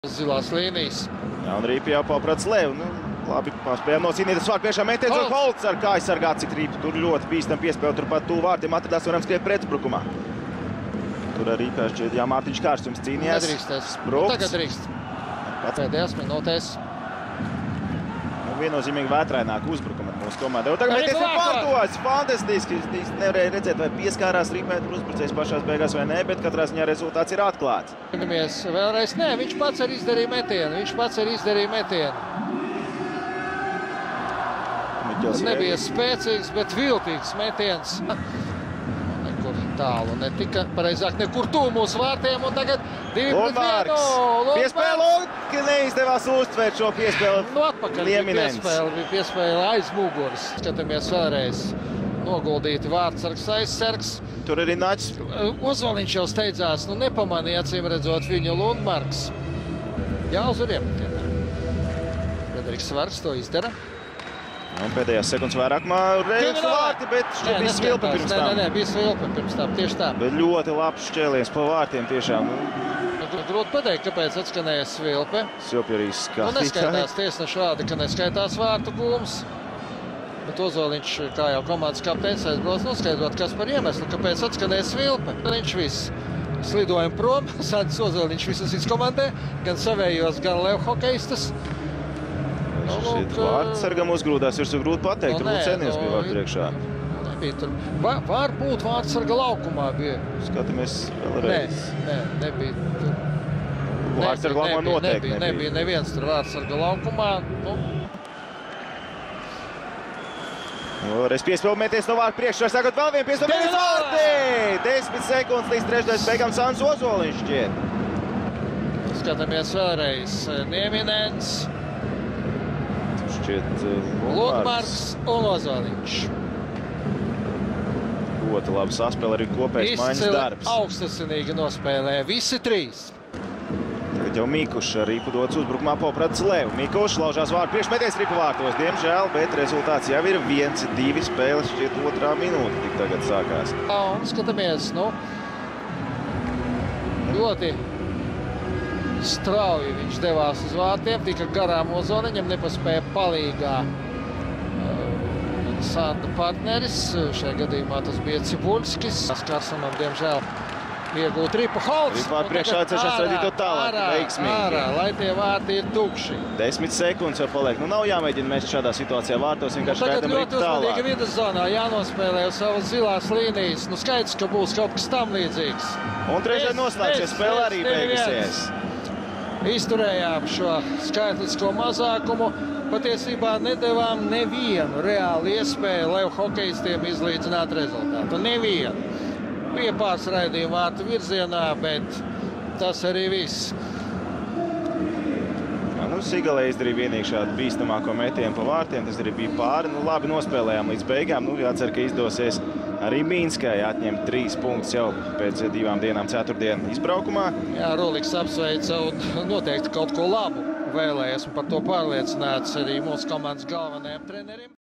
Zilās līnijas. Jā, un Rīpa jau paprats Levu. Nu, labi, spējām nocīnīt svāru priekšā metiens un Holts ar kāju sargāt, cik Rīpa tur ļoti bīstam piespēl, turpat tū vārtiem atradās, varam skriet pretuzbrukumā. Tur arī šķiet, jā, Mārtiņš Kārstums cīnījās. Nedrīkstēs. Sprukts. Tagad drīkst. Pēdējās minūtēs. Viennozīmīgi vētraināk uzbrukuma mūsu komandai. Un tagad metiens ir pārtos. Fantastiski. Nevarēja redzēt, vai pieskārās Rīpai tur uzbrucējs pašās beigās vai nē, bet katrā ziņā rezultāts ir atklāts. Vēlreiz nē, viņš pats arī izdarīja metienu. Tur nebija spēcīgs, bet viltīgs metiens. Nekur tālu netika, pareizāk nekur tuvu mūsu vārtiem, un tagad 2-1. Piespēle, un neizdevās uztvērt šo piespēli. Nu, atpakaļ bija piespēle aiz muguras. Skatāmies vēlreiz. Noguldīti vārtsargs, aizsargs. Tur arī Naķis. Ozoliņš jau steidzās, nu nepamanīja, acīm redzot, viņu Lundmarks. Jā, uz rieptienā. Frederiks Svarks to izdara. Un pēdējās sekundes vairākumā Reivs vārti, bet šķiet bija svilpe pirms tam. Nē, bija svilpe pirms tam, tieši tā. Bet ļoti labs šķēliens pa vārtiem tiešām. Grūti pateikt, kāpēc atskanēja svilpe. Svilpe arī skatītāji. Neskaitās tiesneši vārdi, ka neskaitās vārtu gūms. Bet Ozoliņš, kā jau komandas kapteinis, aizbrauc noskaidrot, kas par iemeslu, kāpēc atskanēja svilpe. Viņš viss slidojam prom, Sandis Ozoliņš visus izkomandē, gan savējos, gan Lev hokeistas. Vārtsargam uzgrūdās, ir grūti pateikt, tur Lucenies bija vārtu priekšā. Nebija tur. Varbūt vārtsarga laukumā bija. Skatāmies vēlreiz. Nē, nebija tur. Vārtsarga laukumā noteikti nebija. Nebija neviens tur vārtsarga laukumā. Reiz piespēl meties no vārtu priekšā, sakot vēl vien piespēl meties vārti! 10 sekundes līdz trešdaļas beigām Sandis Ozoliņš šķiet. Skatāmies vēlreiz. Nieminens. Lundmarks un Ozoliņš. Ļoti labi saspēle, arī kopējs maiņas darbs. Augstasinīgi nospēlē visi trīs. Tagad jau Mikušs ar Rīpu dots uzbrukumā poprats Levu. Mikušs laužās vārtu priekšmeties Rīpu vārtos, diemžēl, bet rezultāts jau ir 1-2 spēles, šķiet otrā minūte tik tagad sākās. Un skatāmies, ļoti strauji viņš devās uz vārtiem, tika garām Ozoliņam, nepaspēja palīgā Sanda partneris. Šajā gadījumā tas bija Cibuļskis. Karsamam, diemžēl, iegūt Ripa Holts. Ripā priekšā atceršās radīt to tālāk, veiksmīgi. Lai tie vārti ir tukši. 10 sekundes jau paliek. Nu nav jāmēģina mest šādā situācijā vārtos, vienkārši gaidām Ripu tālāk. Tagad ļoti uzmanīgi vidas zonā jānospēlē uz savas zilās līnijas. Nu skaidrs, ka būs kaut kas tam līdzīgs. Un trešai noslēgsies spēle arī beigusies. Izturējām šo skaitlisko mazākumu. Patiesībā nedevām nevienu reāli iespēju Lev hokeistiem izlīdzināt rezultātu. Nevienu. Bija pāris raidījumi vārtu virzienā, bet tas arī viss. Sigalē izdarīja vienīgi šādu bīstamāko metienu pa vārtiem. Tas arī bija pāri. Labi nospēlējām līdz beigām. Jācer, ka izdosies arī Mīnskai atņemt 3 punktus jau pēc 2 dienām ceturtdien izbraukumā. Jā, Roliks apsveica un noteikti kaut ko labu vēlēja. Esmu par to pārliecināts arī mūsu komandas galvenajam trenerim.